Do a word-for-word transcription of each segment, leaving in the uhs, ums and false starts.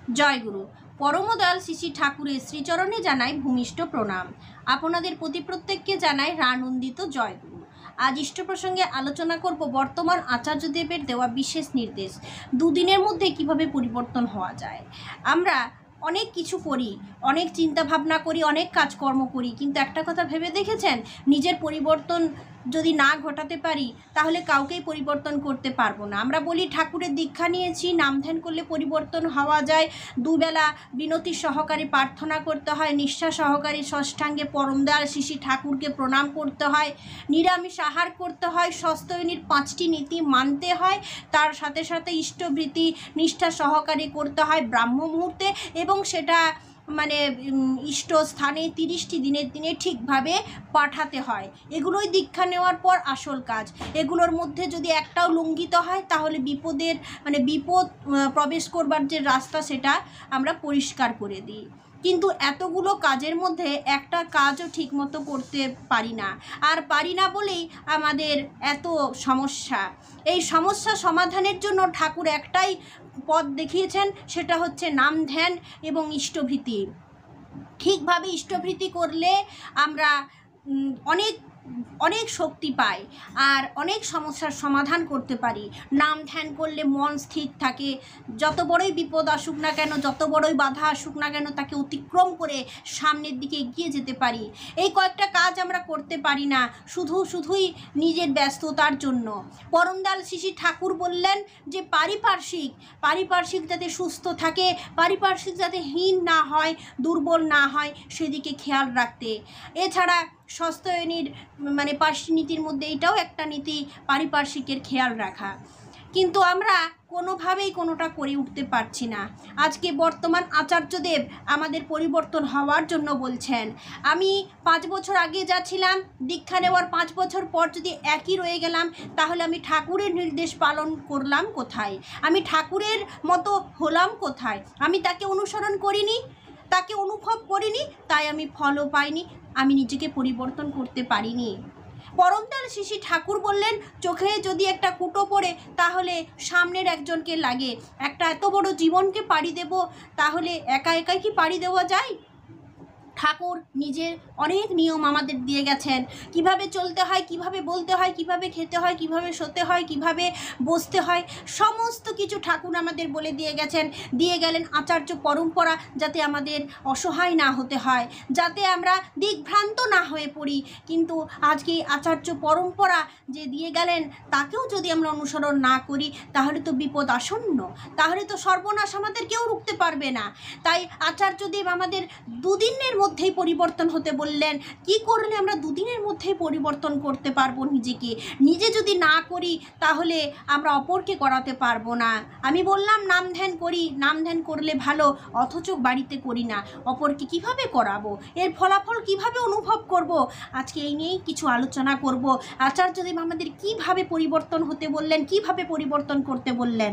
জয়গুরু। পরমদয়াল শ্রী শ্রী ঠাকুরের শ্রীচরণে জানাই ভূমিষ্ঠ প্রণাম। আপনাদের প্রতি প্রত্যেককে জানাই রানন্দিত জয়গুরু। আজ ইষ্ট প্রসঙ্গে আলোচনা করব বর্তমান আচার্যদেবের দেওয়া বিশেষ নির্দেশ, দুদিনের মধ্যে কিভাবে পরিবর্তন হওয়া যায়। আমরা অনেক কিছু করি, অনেক চিন্তা ভাবনা করি, অনেক কাজকর্ম করি, কিন্তু একটা কথা ভেবে দেখেছেন, নিজের পরিবর্তন যদি না ঘটাতে পারি তাহলে কাউকেই পরিবর্তন করতে পারবো না। আমরা বলি ঠাকুরের দীক্ষা নিয়েছি, নাম ধ্যান করলে পরিবর্তন হওয়া যায়, দুবেলা বিনতি সহকারে প্রার্থনা করতে হয়, নিষ্ঠা সহকারে ষষ্ঠাঙ্গে পরমদয়াল শ্রী শ্রী ঠাকুরকে প্রণাম করতে হয়, নিরামিষ আহার করতে হয়, স্বস্ত্যয়নীর পাঁচটি নীতি মানতে হয়, তার সাথে সাথে ইষ্টবৃত্তি নিষ্ঠা সহকারে করতে হয় ব্রাহ্ম মুহূর্তে, এবং সেটা মানে ইষ্ট স্থানে তিরিশটি দিনের দিনে ঠিকভাবে পাঠাতে হয়। এগুলোই দীক্ষা নেওয়ার পর আসল কাজ। এগুলোর মধ্যে যদি একটাও লঙ্ঘিত হয় তাহলে বিপদের মানে বিপদ প্রবেশ করবার যে রাস্তা সেটা আমরা পরিষ্কার করে দিই। কিন্তু এতগুলো কাজের মধ্যে একটা কাজও ঠিকমতো করতে পারি না, আর পারি না বলেই আমাদের এত সমস্যা। এই সমস্যা সমাধানের জন্য ঠাকুর একটাই পথ দেখিয়েছেন, সেটা হচ্ছে নাম ধ্যান এবং ইষ্টভৃতি। ঠিকভাবে ইষ্টভৃতি করলে আমরা অনেক অনেক শক্তি পাই আর অনেক সমস্যার সমাধান করতে পারি। নাম ধ্যান করলে মন স্থির থাকে, যত বড়ই বিপদ আসুক না কেন, যত বড়ই বাধা আসুক না কেন, তাকে অতিক্রম করে সামনের দিকে এগিয়ে যেতে পারি। এই কয়েকটা কাজ আমরা করতে পারি না, শুধু শুধুই নিজের ব্যস্ততার জন্য। পরমদয়াল শ্রী শ্রী ঠাকুর বললেন যে পারিপার্শ্বিক পারিপার্শ্বিক যাতে সুস্থ থাকে, পারিপার্শ্বিক যাতে হীন না হয়, দুর্বল না হয়, সেদিকে খেয়াল রাখতে। এছাড়া স্বস্ত্যয়নীর মানে পাঁচটি নীতির মধ্যে এটাও একটা নীতি, পারিপার্শ্বিকের খেয়াল রাখা। কিন্তু আমরা কোনোভাবেই কোনোটা করে উঠতে পারছি না। আজকে বর্তমান আচার্যদেব আমাদের পরিবর্তন হওয়ার জন্য বলছেন। আমি পাঁচ বছর আগে যা ছিলাম, দীক্ষা নেওয়ার পাঁচ বছর পর যদি একই রয়ে গেলাম, তাহলে আমি ঠাকুরের নির্দেশ পালন করলাম কোথায়? আমি ঠাকুরের মতো হলাম কোথায়? আমি তাকে অনুসরণ করিনি, তাকে অনুভব করিনি, তাই আমি ফলও পাইনি, আমি নিজেকে পরিবর্তন করতে পারিনি। পরমদয়াল শ্রী শ্রী ঠাকুর বললেন, চোখে যদি একটা কুটো পড়ে তাহলে সামনের একজনকে লাগে। একটা এত বড় জীবনকে পাড়ি দেব, তাহলে একা একাই কি পাড়ি দেওয়া যায়? ঠাকুর নিজের অনেক নিয়ম আমাদের দিয়ে গেছেন, কিভাবে চলতে হয়, কিভাবে বলতে হয়, কিভাবে খেতে হয়, কিভাবে শুতে হয়, কিভাবে বসতে হয়, সমস্ত কিছু ঠাকুর আমাদের বলে দিয়ে গেছেন। দিয়ে গেলেন আচার্য পরম্পরা, যাতে আমাদের অসহায় না হতে হয়, যাতে আমরা দিকভ্রান্ত না হয়ে পড়ি। কিন্তু আজকে আচার্য পরম্পরা যে দিয়ে গেলেন, তাকেও যদি আমরা অনুসরণ না করি তাহলে তো বিপদ আসন্ন, তাহলে তো সর্বনাশ, আমাদের কেউ রুখতে পারবে না। তাই আচার্যদেব আমাদের দুদিনের মধ্যেই পরিবর্তন হতে বললেন। কি করলে আমরা দুদিনের মধ্যেই পরিবর্তন করতে পারবো নিজেকে? নিজে যদি না করি তাহলে আমরা অপরকে করাতে পারবো না। আমি বললাম নাম ধ্যান করি, নাম ধ্যান করলে ভালো, অথচ বাড়িতে করি না, অপরকে কিভাবে করাবো? এর ফলাফল কিভাবে অনুভব করব? আজকে এই নিয়েই কিছু আলোচনা করব। আচার্যদেব আমাদের কিভাবে পরিবর্তন হতে বললেন, কিভাবে পরিবর্তন করতে বললেন।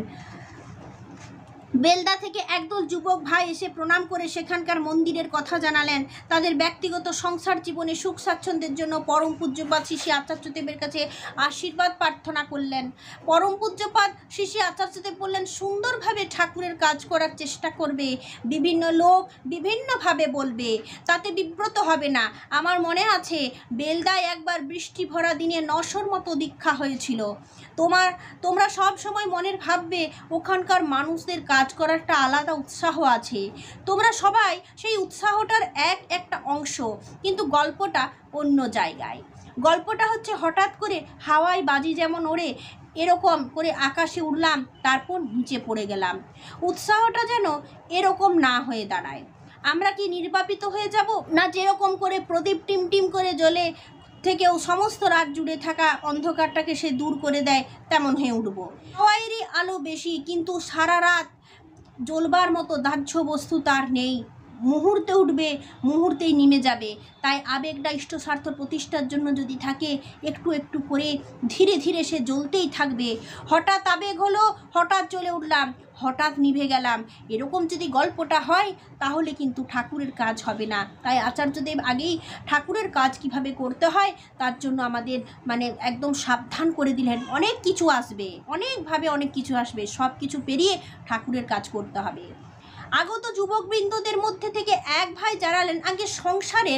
বেলদা থেকে একদল যুবক ভাই এসে প্রণাম করে সেখানকার মন্দিরের কথা জানালেন। তাদের ব্যক্তিগত সংসার জীবনে সুখ স্বাচ্ছন্দ্যের জন্য পরম পূজ্যপাদ শ্রী শ্রী আচার্যদেবের কাছে আশীর্বাদ প্রার্থনা করলেন। পরম পূজ্যপাদ শ্রী শ্রী আচার্যদেব বললেন, সুন্দরভাবে ঠাকুরের কাজ করার চেষ্টা করবে, বিভিন্ন লোক বিভিন্নভাবে বলবে, তাতে বিব্রত হবে না। আমার মনে আছে বেলদায় একবার বৃষ্টি ভরা দিনে নশোর মতো দীক্ষা হয়েছিল। তোমার তোমরা সব সময় মনের ভাববে ওখানকার মানুষদের কাজ করার একটা আলাদা উৎসাহ আছে। তোমরা সবাই সেই উৎসাহটার এক একটা অংশ, কিন্তু গল্পটা অন্য জায়গায়। গল্পটা হচ্ছে হঠাৎ করে হাওয়ায় বাজি যেমন ওড়ে, এরকম করে আকাশে উড়লাম, তারপর নিচে পড়ে গেলাম। উৎসাহটা যেন এরকম না হয়ে দাঁড়ায়। আমরা কি নির্বাপিত হয়ে যাব না? যেরকম করে প্রদীপ টিম টিম করে জ্বলে থেকেও সমস্ত রাত জুড়ে থাকা অন্ধকারটাকে সে দূর করে দেয়, তেমন হয়ে উঠব। হাওয়াইয়েরই আলো বেশি, কিন্তু সারা রাত জ্বলবার মতো দাহ্য বস্তু তার নেই। মুহূর্তে উঠবে, মুহূর্তেই নেমে যাবে। তাই আবেগটা ইষ্ট স্বার্থ প্রতিষ্ঠার জন্য যদি থাকে, একটু একটু করে ধীরে ধীরে সে জ্বলতেই থাকবে। হঠাৎ আবেগ হলো, হঠাৎ জ্বলে উঠলাম, হঠাৎ নিভে গেলাম, এরকম যদি গল্পটা হয় তাহলে কিন্তু ঠাকুরের কাজ হবে না। তাই আচার্যদেব আগেই ঠাকুরের কাজ কিভাবে করতে হয় তার জন্য আমাদের মানে একদম সাবধান করে দিলেন। অনেক কিছু আসবে, অনেকভাবে অনেক কিছু আসবে, সব কিছু পেরিয়ে ঠাকুরের কাজ করতে হবে। আগত যুবকবৃন্দদের মধ্যে থেকে এক ভাই জানালেন, আগে সংসারের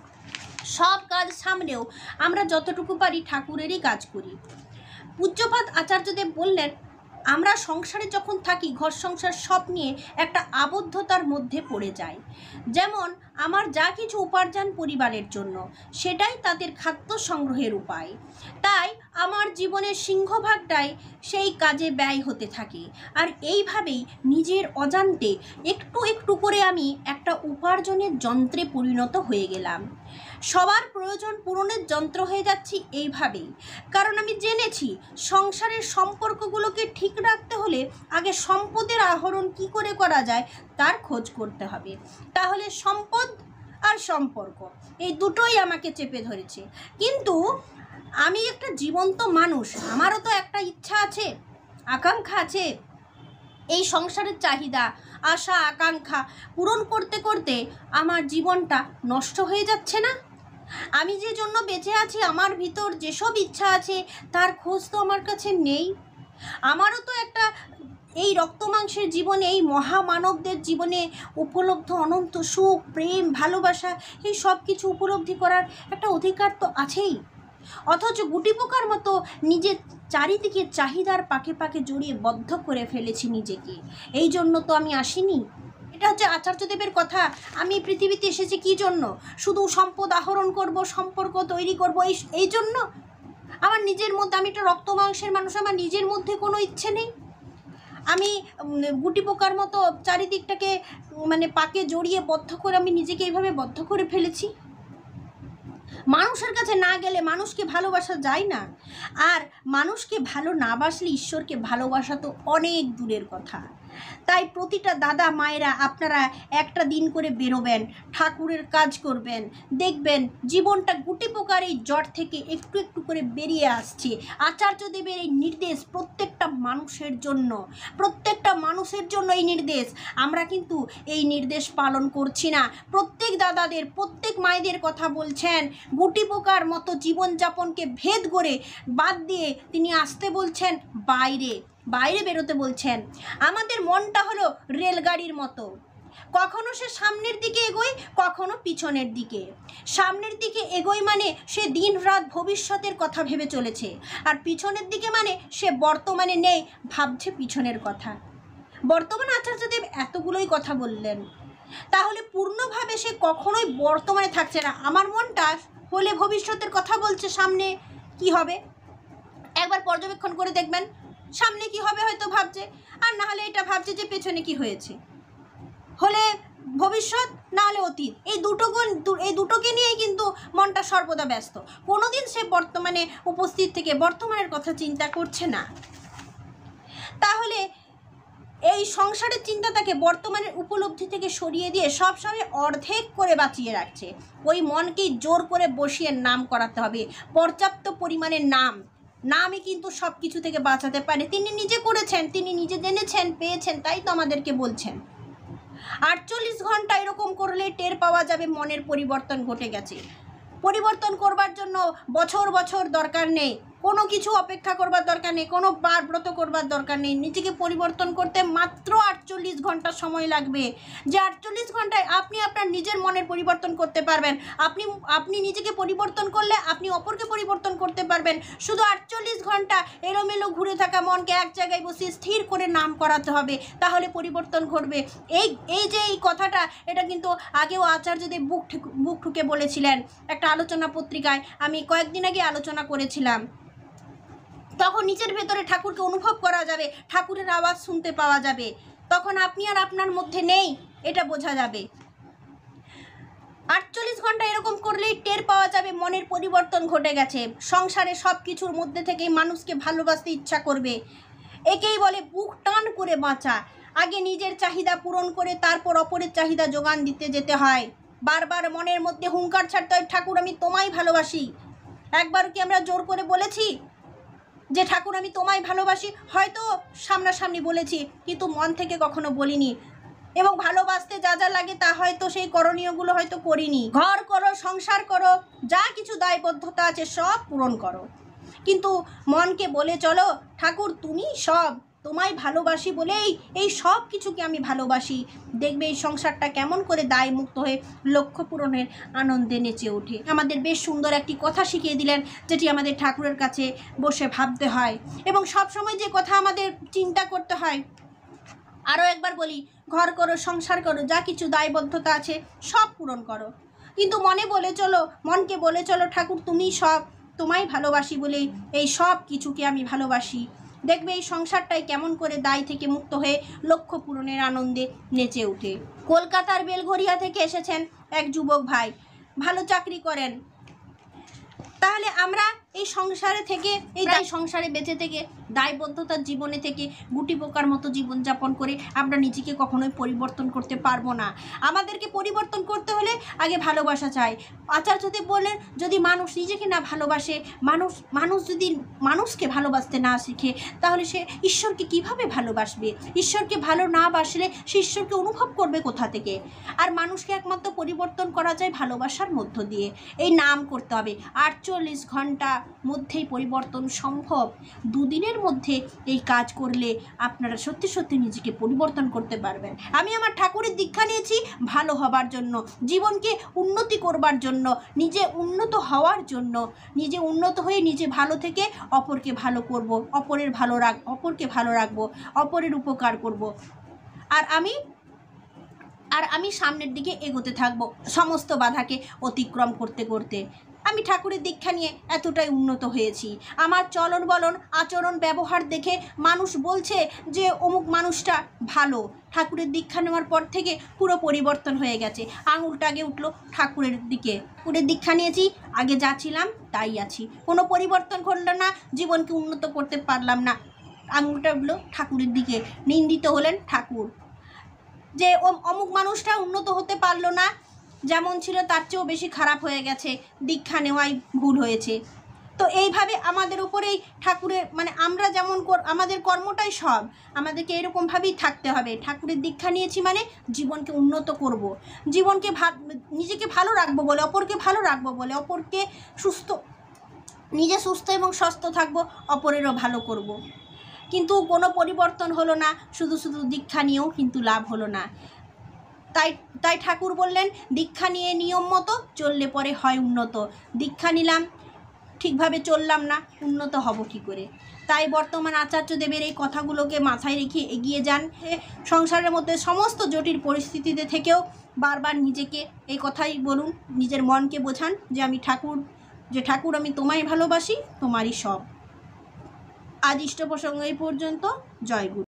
সব কাজ সামনেও আমরা যতটুকু পারি ঠাকুরেরই কাজ করি। পূজ্যপাদ আচার্যদেব বললেন, আমরা সংসারে যখন থাকি ঘর সংসার সব নিয়ে একটা আবদ্ধতার মধ্যে পড়ে যায়। যেমন আমার যা কিছু উপার্জন পরিবারের জন্য, সেটাই তাদের খাদ্য সংগ্রহের উপায়। তাই আমার জীবনের সিংহভাগটাই সেই কাজে ব্যয় হতে থাকে। আর এইভাবেই নিজের অজান্তে একটু একটু করে আমি একটা উপার্জনের যন্ত্রে পরিণত হয়ে গেলাম। সবার প্রয়োজন পূরণের যন্ত্র হয়ে যাচ্ছি এইভাবেই। কারণ আমি জেনেছি সংসারের সম্পর্কগুলোকে ঠিক রাখতে হলে আগে সম্পদের আহরণ কি করে করা যায় তার খোঁজ করতে হবে। তাহলে সম্পদ আর সম্পর্ক এই দুটোই আমাকে চেপে ধরেছে। কিন্তু আমি একটা জীবন্ত মানুষ, আমারও তো একটা ইচ্ছা আছে, আকাঙ্ক্ষা আছে। এই সংসারের চাহিদা, আশা, আকাঙ্ক্ষা পূরণ করতে করতে আমার জীবনটা নষ্ট হয়ে যাচ্ছে না? আমি যে জন্য বেঁচে আছি, আমার ভিতর যেসব ইচ্ছা আছে তার খোঁজ তো আমার কাছে নেই। আমারও তো একটা এই রক্তমাংসের জীবনে, এই মহামানবদের জীবনে উপলব্ধ অনন্ত সুখ, প্রেম, ভালোবাসা, এই সব কিছু উপলব্ধি করার একটা অধিকার তো আছেই। অথচ গুটি পোকার মতো নিজের চারিদিকে চাহিদার পাকে পাকে জড়িয়ে বদ্ধ করে ফেলেছি নিজেকে। এই জন্য তো আমি আসিনি। এটা হচ্ছে আচার্যদেবের কথা। আমি পৃথিবীতে এসেছি কী জন্য? শুধু সম্পদ আহরণ করব, সম্পর্ক তৈরি করব, এই এই জন্য? আমার নিজের মধ্যে, আমি একটা রক্ত মাংসের মানুষ, আমার নিজের মধ্যে কোনো ইচ্ছে নেই। আমি গুটি পোকার মতো চারিদিকটাকে মানে পাকে জড়িয়ে বদ্ধ করে আমি নিজেকে এইভাবে বদ্ধ করে ফেলেছি। মানুষের কাছে না গেলে মানুষকে ভালোবাসা যায় না। আর মানুষকে ভালো না বাসলে ঈশ্বরকে ভালোবাসা তো অনেক দূরের কথা। তাই প্রতিটা দাদা মায়েরা আপনারা একটা দিন করে বেরোবেন, ঠাকুরের কাজ করবেন, দেখবেন জীবনটা গুটি পোকার এই জট থেকে একটু একটু করে বেরিয়ে আসছে। আচার্যদেবের এই নির্দেশ প্রত্যেকটা মানুষের জন্য, প্রত্যেকটা মানুষের জন্য এই নির্দেশ। আমরা কিন্তু এই নির্দেশ পালন করছি না। প্রত্যেক দাদাদের, প্রত্যেক মায়েদের কথা বলছেন, গুটি পোকার মতো জীবনযাপনকে ভেদ করে বাদ দিয়ে তিনি আসতে বলছেন বাইরে, বাইরে বেরোতে বলছেন। আমাদের মনটা হলো রেলগাড়ির মতো, কখনো সে সামনের দিকে এগোয়, কখনো পিছনের দিকে। সামনের দিকে এগোয় মানে সে দিন রাত ভবিষ্যতের কথা ভেবে চলেছে, আর পিছনের দিকে মানে সে বর্তমানে নেই, ভাবছে পিছনের কথা। বর্তমান আচার্যদেব এতগুলোই কথা বললেন, তাহলে পূর্ণভাবে সে কখনোই বর্তমানে থাকছে না। আমার মনটা হলে ভবিষ্যতের কথা বলছে, সামনে কি হবে একবার পর্যবেক্ষণ করে দেখবেন। সামনে কি হবে হয়তো ভাবছে, আর না হলে এটা ভাবছে যে পেছনে কি হয়েছে। হলে ভবিষ্যৎ, না হলে অতীত, এই দুটো এই দুটোকে নিয়েই কিন্তু মনটা সর্বদা ব্যস্ত। কোনোদিন সে বর্তমানে উপস্থিত থেকে বর্তমানের কথা চিন্তা করছে না। তাহলে এই সংসারের চিন্তাটাকে বর্তমানের উপলব্ধি থেকে সরিয়ে দিয়ে সবসময় অর্ধেক করে বাঁচিয়ে রাখছে। ওই মনকেই জোর করে বসিয়ে নাম করাতে হবে, পর্যাপ্ত পরিমাণে নাম। নামই কিন্তু সব কিছু থেকে বাঁচাতে পারে। তিনি নিজে করেছেন, তিনি নিজে জেনেছেন, পেয়েছেন, তাই তো আমাদেরকে বলছেন। আটচল্লিশ ঘন্টা এরকম করলে টের পাওয়া যাবে মনের পরিবর্তন ঘটে গেছে। পরিবর্তন করবার জন্য বছর বছর দরকার নেই, কোনো কিছু অপেক্ষা করবার দরকার নেই, কোনো বার ব্রত করবার দরকার নেই। নিজেকে পরিবর্তন করতে মাত্র আটচল্লিশ ঘন্টা সময় লাগবে। যে আটচল্লিশ ঘন্টায় আপনি আপনার নিজের মনের পরিবর্তন করতে পারবেন। আপনি আপনি নিজেকে পরিবর্তন করলে আপনি অপরকে পরিবর্তন করতে পারবেন। শুধু আটচল্লিশ ঘন্টা এলোমেলো ঘুরে থাকা মনকে এক জায়গায় বসিয়ে স্থির করে নাম করাতে হবে, তাহলে পরিবর্তন ঘটবে। এই এই যে এই কথাটা, এটা কিন্তু আগেও আচার্যদেব বুক বুক ঠুকে বলেছিলেন। একটা আলোচনা পত্রিকায় আমি কয়েকদিন আগে আলোচনা করেছিলাম। তখন নিজের ভেতরে ঠাকুরকে অনুভব করা যাবে, ঠাকুরের আওয়াজ শুনতে পাওয়া যাবে। তখন আপনি আর আপনার মধ্যে নেই, এটা বোঝা যাবে। আটচল্লিশ ঘন্টা এরকম করলেই টের পাওয়া যাবে মনের পরিবর্তন ঘটে গেছে। সংসারে সব কিছুর মধ্যে থেকেই মানুষকে ভালোবাসতে ইচ্ছা করবে। একেই বলে বুক টান করে বাঁচা। আগে নিজের চাহিদা পূরণ করে তারপর অপরের চাহিদা যোগান দিতে যেতে হয়। বারবার মনের মধ্যে হুঙ্কার ছাড়তে হয়, ঠাকুর আমি তোমায় ভালোবাসি। একবার কি আমরা জোর করে বলেছি যে ঠাকুর আমি তোমায় ভালোবাসি? হয়তো সামনাসামনি বলেছি, কিন্তু মন থেকে কখনো বলিনি। এবং ভালোবাসতে যা যা লাগে তা হয়তো সেই করণীয়গুলো হয়তো করিনি। ঘর করো, সংসার করো, যা কিছু দায়বদ্ধতা আছে সব পূরণ করো, কিন্তু মনকে বলে চলো ঠাকুর তুমি সব, তোমায় ভালোবাসি বলেই এই সব কিছুকে আমি ভালোবাসি। দেখবে এই সংসারটা কেমন করে দায় মুক্ত হয়ে লক্ষ্য পূরণের আনন্দে নেচে ওঠে। আমাদের বেশ সুন্দর একটি কথা শিখিয়ে দিলেন, যেটি আমাদের ঠাকুরের কাছে বসে ভাবতে হয় এবং সব সময় যে কথা আমাদের চিন্তা করতে হয়। আরও একবার বলি, ঘর করো, সংসার করো, যা কিছু দায়বদ্ধতা আছে সব পূরণ করো, কিন্তু মনে বলে চলো, মনকে বলে চলো, ঠাকুর তুমি সব, তোমায় ভালোবাসি বলেই এই সব কিছুকে আমি ভালোবাসি। দেখবে এই সংসারটাই কেমন করে দায় থেকে মুক্ত হয়ে লক্ষ্য পূরণের আনন্দে নেচে ওঠে। কলকাতার বেলঘরিয়া থেকে এসেছেন এক যুবক ভাই, ভালো চাকরি করেন। তাহলে আমরা এই সংসারে থেকে এই দায় সংসারে বেঁচে থেকে দায়বদ্ধতার জীবনে থেকে গুটি পোকার মতো জীবনযাপন করে আমরা নিজেকে কখনোই পরিবর্তন করতে পারবো না। আমাদেরকে পরিবর্তন করতে হলে আগে ভালোবাসা চাই। আচার্যদেব বলেন, যদি মানুষ নিজেকে না ভালোবাসে, মানুষ মানুষ যদি মানুষকে ভালোবাসতে না শিখে, তাহলে সে ঈশ্বরকে কিভাবে ভালোবাসবে? ঈশ্বরকে ভালো না বাসলে সে ঈশ্বরকে অনুভব করবে কোথা থেকে? আর মানুষকে একমাত্র পরিবর্তন করা যায় ভালোবাসার মধ্য দিয়ে। এই নাম করতে হবে, আটচল্লিশ ঘন্টা মধ্যেই পরিবর্তন সম্ভব। দুদিনের মধ্যে এই কাজ করলে আপনারা সত্যি সত্যি নিজেকে পরিবর্তন করতে পারবেন। আমি আমার ঠাকুরের দীক্ষা নিয়েছি ভালো হবার জন্য, জীবনকে উন্নতি করবার জন্য, নিজে উন্নত হওয়ার জন্য, নিজে উন্নত হয়ে নিজে ভালো থেকে অপরকে ভালো করব, অপরের ভালো রাখ অপরকে ভালো রাখবো, অপরের উপকার করব। আর আমি আর আমি সামনের দিকে এগোতে থাকবো সমস্ত বাধাকে অতিক্রম করতে করতে। আমি ঠাকুরের দীক্ষা নিয়ে এতটাই উন্নত হয়েছি। আমার চলন বলন, আচরণ, ব্যবহার দেখে মানুষ বলছে যে অমুক মানুষটা ভালো। ঠাকুরের দীক্ষা নেওয়ার পর থেকে পুরো পরিবর্তন হয়ে গেছে। আঙুলটা আগে উঠলো ঠাকুরের দিকে। ঠাকুরের দীক্ষা নিয়েছি, আগে যা ছিলাম তাই আছি, কোনো পরিবর্তন ঘটল না, জীবনকে উন্নত করতে পারলাম না। আঙুলটা উঠলো ঠাকুরের দিকে, নিন্দিত হলেন ঠাকুর যে অমুক মানুষটা উন্নত হতে পারলো না, যেমন ছিল তার চেয়েও বেশি খারাপ হয়ে গেছে, দীক্ষা নেওয়াই ভুল হয়েছে। তো এইভাবে আমাদের উপরেই ঠাকুরের মানে আমরা যেমন আমাদের কর্মটাই সব, আমাদেরকে এরকমভাবেই থাকতে হবে। ঠাকুরের দীক্ষা নিয়েছি মানে জীবনকে উন্নত করব, জীবনকে নিজেকে ভালো রাখবো বলে, অপরকে ভালো রাখবো বলে, অপরকে সুস্থ, নিজে সুস্থ এবং সুস্থ থাকবো, অপরেরও ভালো করব। কিন্তু কোনো পরিবর্তন হলো না, শুধু শুধু দীক্ষা নিয়েও কিন্তু লাভ হলো না। তাই তাই ঠাকুর বললেন, দীক্ষা নিয়ে নিয়ম মতো চললে পরে হয় উন্নত। দীক্ষা নিলাম, ঠিকভাবে চললাম না, উন্নত হব কী করে? তাই বর্তমান আচার্যদেবের এই কথাগুলোকে মাথায় রেখে এগিয়ে যান। সংসারের মধ্যে সমস্ত জটিল পরিস্থিতিতে থেকেও বারবার নিজেকে এই কথাই বলুন, নিজের মনকে বোঝান যে আমি ঠাকুর, যে ঠাকুর আমি তোমায় ভালোবাসি, তোমারই সব। আজ ইষ্ট প্রসঙ্গ এই পর্যন্ত। জয় গুরু।